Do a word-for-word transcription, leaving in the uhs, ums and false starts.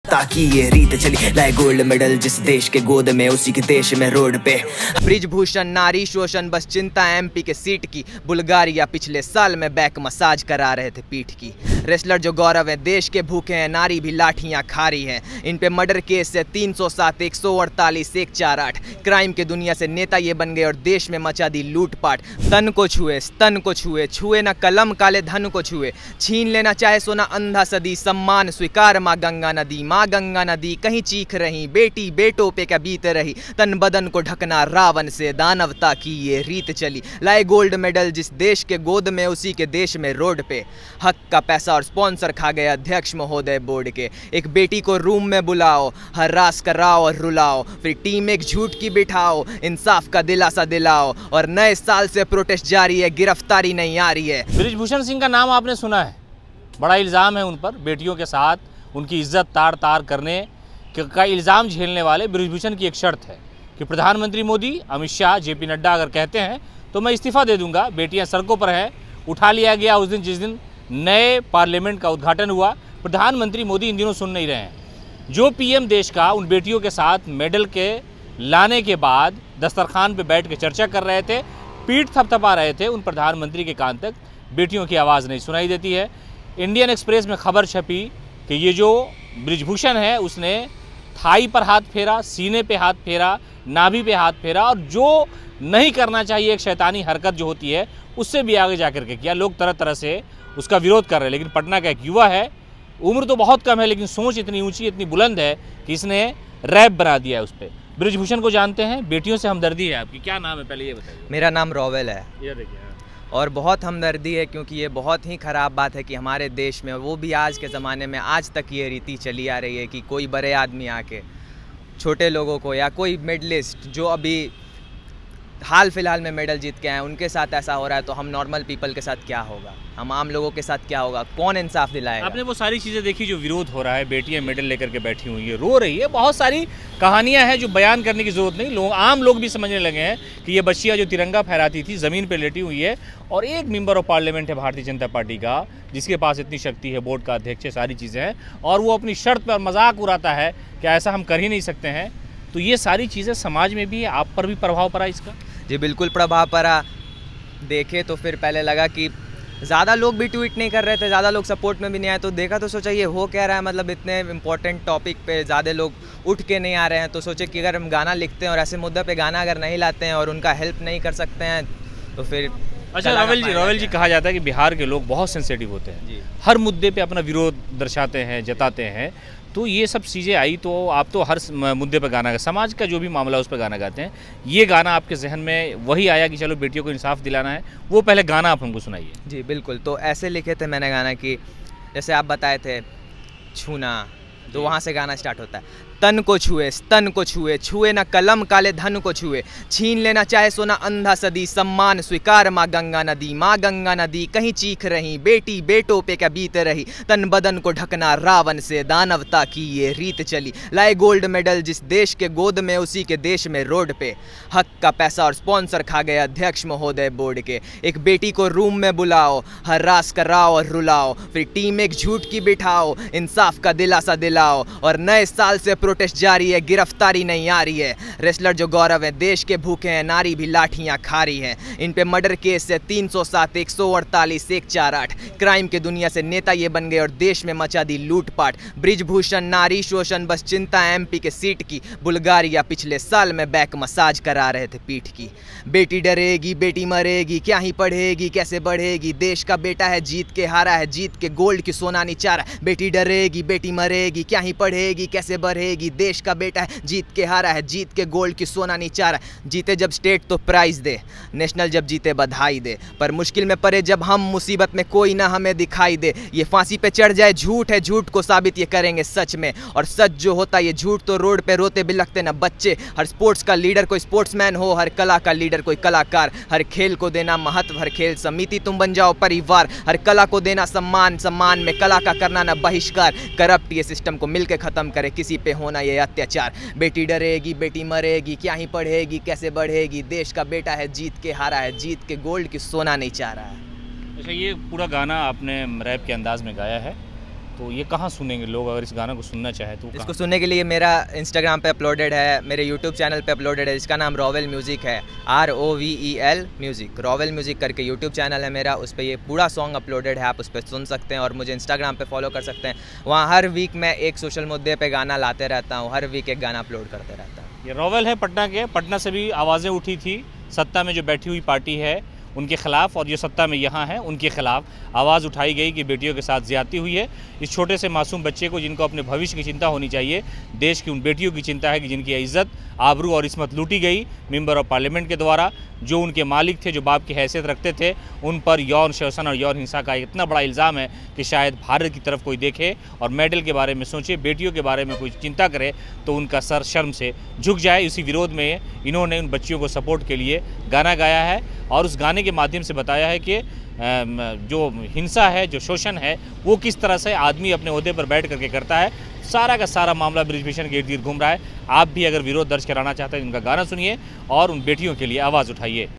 दानवता की ये रीत चली, लाए गोल्ड मेडल जिस देश के गोद में उसी के देश में रोड पे। ब्रिजभूषण नारी शोषण बस चिंता एमपी के सीट की, बुल्गारिया पिछले साल में बैक मसाज करा रहे थे पीठ की। रेसलर जो गौरव है देश के भूखे हैं, नारी भी लाठियां खा रही हैं। इन पे मर्डर केस से तीन सौ सात, एक सौ अड़तालीस, एक चार आठ क्राइम के दुनिया से नेता ये बन गए और देश में मचा दी लूटपाट। तन को छुए स्तन को छुए, छुए ना कलम काले धन को छुए, छीन लेना चाहे सोना अंधा सदी, सम्मान स्वीकार माँ गंगा नदी। माँ गंगा नदी कहीं चीख रही, बेटी बेटों पे क्या बीत रही, तन बदन को ढकना रावण से, दानवता की ये रीत चली। लाए गोल्ड मेडल जिस देश के गोद में उसी के देश में रोड पे। हक का पैसा और स्पॉन्सर खा गए अध्यक्ष महोदय बोर्ड के। एक बेटी को रूम में बुलाओ, हरास कराओ और रुलाओ, फिर टीम एक झूठ की बिठाओ, इंसाफ का दिलासा दिलाओ, और नए साल से प्रोटेस्ट जारी है, गिरफ्तारी नहीं आ रही है। ब्रिजभूषण सिंह का नाम आपने सुना है, बड़ा इल्ज़ाम है उन पर, बेटियों के साथ उनकी इज्जत तार तार करने का इल्ज़ाम झेलने वाले ब्रिजभूषण की एक शर्त है कि प्रधानमंत्री मोदी, अमित शाह, जेपी नड्डा अगर कहते हैं तो मैं इस्तीफ़ा दे दूंगा। बेटियां सड़कों पर हैं, उठा लिया गया उस दिन जिस दिन नए पार्लियामेंट का उद्घाटन हुआ। प्रधानमंत्री मोदी इन दिनों सुन नहीं रहे हैं। जो पीएम देश का उन बेटियों के साथ मेडल के लाने के बाद दस्तरखान पे बैठ के चर्चा कर रहे थे, पीठ थपथपा रहे थे, उन प्रधानमंत्री के कान तक बेटियों की आवाज़ नहीं सुनाई देती है। इंडियन एक्सप्रेस में खबर छपी कि ये जो ब्रिजभूषण है उसने थाई पर हाथ फेरा, सीने पे हाथ फेरा, नाभि पे हाथ फेरा, और जो नहीं करना चाहिए एक शैतानी हरकत जो होती है उससे भी आगे जा कर के किया। लोग तरह तरह से उसका विरोध कर रहे हैं, लेकिन पटना का एक युवा है, उम्र तो बहुत कम है लेकिन सोच इतनी ऊंची इतनी बुलंद है कि इसने रैप बना दिया है उस पर। ब्रिजभूषण को जानते हैं, बेटियों से हमदर्दी है आपकी, क्या नाम है पहले ये बताइए। मेरा नाम रोवेल है। ये देखिए, और बहुत हमदर्दी है क्योंकि ये बहुत ही ख़राब बात है कि हमारे देश में, वो भी आज के ज़माने में, आज तक ये रीति चली आ रही है कि कोई बड़े आदमी आके छोटे लोगों को या कोई मेडलिस्ट जो अभी हाल फिलहाल में मेडल जीत के आए उनके साथ ऐसा हो रहा है, तो हम नॉर्मल पीपल के साथ क्या होगा, हम आम लोगों के साथ क्या होगा, कौन इंसाफ दिलाएगा। आपने वो सारी चीज़ें देखी जो विरोध हो रहा है, बेटियां मेडल लेकर के बैठी हुई है, रो रही है, बहुत सारी कहानियां हैं जो बयान करने की ज़रूरत नहीं, लोग आम लोग भी समझने लगे हैं कि ये बच्चियां जो तिरंगा फहराती थी ज़मीन पर लेटी हुई है, और एक मेंबर ऑफ पार्लियामेंट है भारतीय जनता पार्टी का जिसके पास इतनी शक्ति है, बोर्ड का अध्यक्ष है, सारी चीज़ें हैं, और वो अपनी शर्त पर मजाक उड़ाता है कि ऐसा हम कर ही नहीं सकते हैं। तो ये सारी चीज़ें समाज में भी, आप पर भी प्रभाव पड़ा इसका? जी बिल्कुल प्रभाव पड़ा। देखे तो फिर पहले लगा कि ज़्यादा लोग भी ट्वीट नहीं कर रहे थे, ज़्यादा लोग सपोर्ट में भी नहीं आए, तो देखा तो सोचा ये हो क्या रहा है, मतलब इतने इंपॉर्टेंट टॉपिक पे ज़्यादा लोग उठ के नहीं आ रहे हैं, तो सोचे कि अगर हम गाना लिखते हैं और ऐसे मुद्दे पे गाना अगर नहीं लाते हैं और उनका हेल्प नहीं कर सकते हैं तो फिर। अच्छा रोवेल जी, रोवेल जी कहा जाता है कि बिहार के लोग बहुत सेंसिटिव होते हैं जी, हर मुद्दे पे अपना विरोध दर्शाते हैं, जताते हैं, तो ये सब चीज़ें आई तो आप तो हर मुद्दे पर गाना, समाज का जो भी मामला उस पर गाना गाते हैं, ये गाना आपके जहन में वही आया कि चलो बेटियों को इंसाफ दिलाना है, वो पहले गाना आप हमको सुनाइए। जी बिल्कुल, तो ऐसे लिखे थे मैंने गाना कि जैसे आप बताए थे छूना, तो वहाँ से गाना स्टार्ट होता है। तन को छुए स्तन को छुए, छुए ना कलम काले धन को छुए, छीन लेना चाहे सोना अंधा सदी, सम्मान स्वीकार माँ गंगा नदी। माँ गंगा नदी कहीं चीख रही, बेटी बेटों पे क्या बीत रही, तन बदन को ढकना रावण से, दानवता की ये रीत चली। लाए गोल्ड मेडल जिस देश के गोद में उसी के देश में रोड पे। हक का पैसा और स्पॉन्सर खा गए अध्यक्ष महोदय बोर्ड के। एक बेटी को रूम में बुलाओ, हरास कराओ और रुलाओ, फिर टीम एक झूठ की बिठाओ, इंसाफ का दिलासा दिलाओ, और नए साल से प्रोटेस्ट जारी है, गिरफ्तारी नहीं आ रही है। रेसलर जो गौरव है देश के भूखे हैं, नारी भी लाठियां खा रही हैं। इन पे मर्डर केस से तीन सौ सात, एक सौ अड़तालीस, एक चार आठ क्राइम के दुनिया से नेता ये बन गए और देश में मचा दी लूटपाट। ब्रिजभूषण नारी शोषण बस चिंता एमपी के सीट की, बुल्गारिया पिछले साल में बैक मसाज करा रहे थे पीठ की। बेटी डरेगी बेटी मरेगी, क्या ही पढ़ेगी कैसे बढ़ेगी, देश का बेटा है जीत के हारा है, जीत के गोल्ड की सोना नहीं चारा। बेटी डरेगी बेटी मरेगी, क्या ही पढ़ेगी कैसे बढ़ेगी, देश का बेटा है जीत के हारा है, जीत के गोल्ड की सोना नहीं चारा। जीते जब स्टेट तो प्राइज दे, नेशनल जब जीते बधाई दे, पर मुश्किल में पड़े जब हम मुसीबत में कोई ना हमें दिखाई दे। ये फांसी पे चढ़ जाए झूठ है, झूठ को साबित ये करेंगे सच में, और सच जो होता ये झूठ तो रोड पे रोते बिलखते ना बच्चे। हर स्पोर्ट्स का लीडर कोई स्पोर्ट्समैन हो, हर कला का लीडर कोई कलाकार, हर खेल को देना महत्व, हर खेल समिति तुम बन जाओ परिवार, हर कला को देना सम्मान, सम्मान में कला का करना ना बहिष्कार। करप्ट ये सिस्टम को मिलके खत्म करे, किसी पे होना ये अत्याचार। बेटी डरेगी बेटी मरेगी, क्या ही पढ़ेगी कैसे बढ़ेगी, देश का बेटा है जीत के हारा है, जीत के गोल्ड की सोना नहीं चाह रहा है। अच्छा, ये पूरा गाना आपने रैप के अंदाज में गाया है, तो ये कहाँ सुनेंगे लोग, अगर इस गाना को सुनना चाहे तो? इसको सुनने के लिए मेरा इंस्टाग्राम पे अपलोडेड है, मेरे यूट्यूब चैनल पे अपलोडेड है, इसका नाम रॉवेल म्यूज़िक है, R O V E L music, Rovel music करके यूट्यूब चैनल है मेरा, उस पर ये पूरा सॉन्ग अपलोडेड है, आप उस पर सुन सकते हैं और मुझे इंस्टाग्राम पे फॉलो कर सकते हैं। वहाँ हर वीक मैं एक सोशल मुद्दे पे गाना लाते रहता हूँ, हर वीक एक गाना अपलोड करते रहता हूँ। ये रॉवेल है पटना के, पटना से भी आवाज़ें उठी थी सत्ता में जो बैठी हुई पार्टी है उनके खिलाफ, और जो सत्ता में यहाँ है उनके खिलाफ आवाज़ उठाई गई कि बेटियों के साथ ज़्यादती हुई है। इस छोटे से मासूम बच्चे को, जिनको अपने भविष्य की चिंता होनी चाहिए, देश की उन बेटियों की चिंता है कि जिनकी इज्जत, आबरू और इस्मत लूटी गई मेंबर ऑफ पार्लियामेंट के द्वारा, जो उनके मालिक थे, जो बाप की हैसियत रखते थे, उन पर यौन शोषण और यौन हिंसा का इतना बड़ा इल्ज़ाम है कि शायद भारत की तरफ कोई देखे और मेडल के बारे में सोचे, बेटियों के बारे में कोई चिंता करे तो उनका सर शर्म से झुक जाए। इसी विरोध में इन्होंने उन बच्चियों को सपोर्ट के लिए गाना गाया है और उस गाने के माध्यम से बताया है कि जो हिंसा है, जो शोषण है, वो किस तरह से आदमी अपने ओहदे पर बैठ करके करता है। सारा का सारा मामला बृजभूषण के इर्द गिर्द घूम रहा है। आप भी अगर विरोध दर्ज कराना चाहते हैं, उनका गाना सुनिए और उन बेटियों के लिए आवाज़ उठाइए।